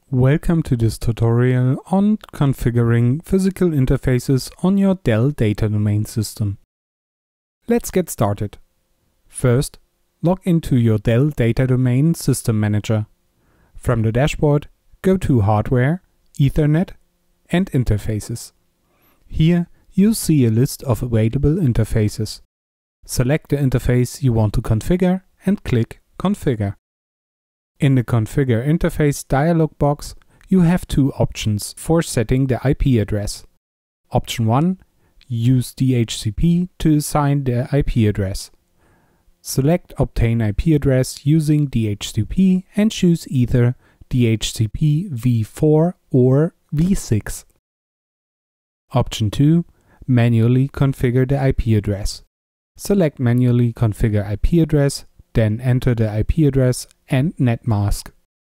Welcome to this tutorial on configuring physical interfaces on your Dell Data Domain system. Let's get started. First, log into your Dell Data Domain System Manager. From the dashboard, go to Hardware, Ethernet, and Interfaces. Here, you'll see a list of available interfaces. Select the interface you want to configure and click Configure. In the Configure Interface dialog box, you have two options for setting the IP address. Option 1. Use DHCP to assign the IP address. Select Obtain IP address using DHCP and choose either DHCP v4 or v6. Option 2. Manually configure the IP address. Select Manually configure IP address, then enter the IP address and net mask.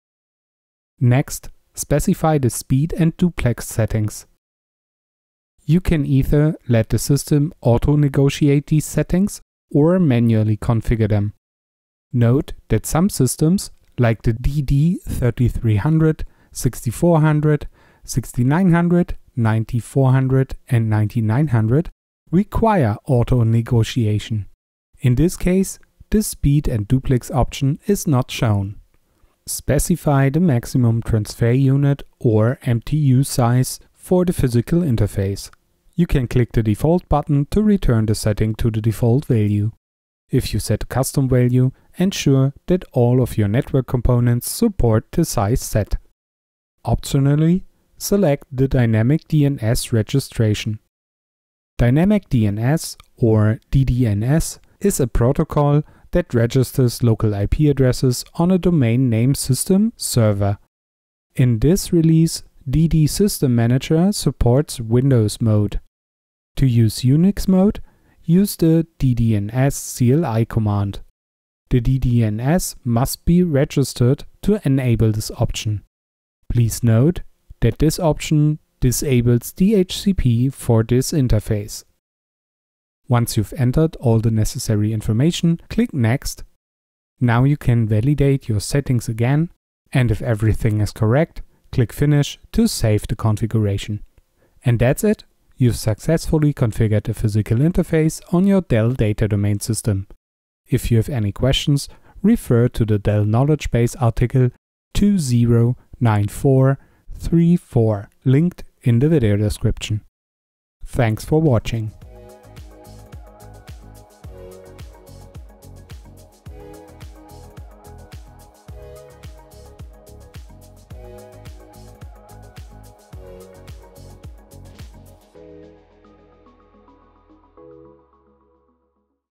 Next, specify the speed and duplex settings. You can either let the system auto-negotiate these settings or manually configure them. Note that some systems, like the DD3300, 6400, 6900, 9400 and 9900, require auto-negotiation. In this case, the speed and duplex option is not shown. Specify the maximum transfer unit or MTU size for the physical interface. You can click the default button to return the setting to the default value. If you set a custom value, ensure that all of your network components support the size set. Optionally, select the Dynamic DNS Registration. Dynamic DNS or DDNS is a protocol that registers local IP addresses on a domain name system server. In this release, DD System Manager supports Windows mode. To use Unix mode, use the DDNS CLI command. The DDNS must be registered to enable this option. Please note that this option disables DHCP for this interface. Once you've entered all the necessary information, click Next. Now you can validate your settings again, and if everything is correct, click Finish to save the configuration. And that's it! You've successfully configured a physical interface on your Dell Data Domain system. If you have any questions, refer to the Dell Knowledge Base article 209434 linked in the video description. Thanks for watching.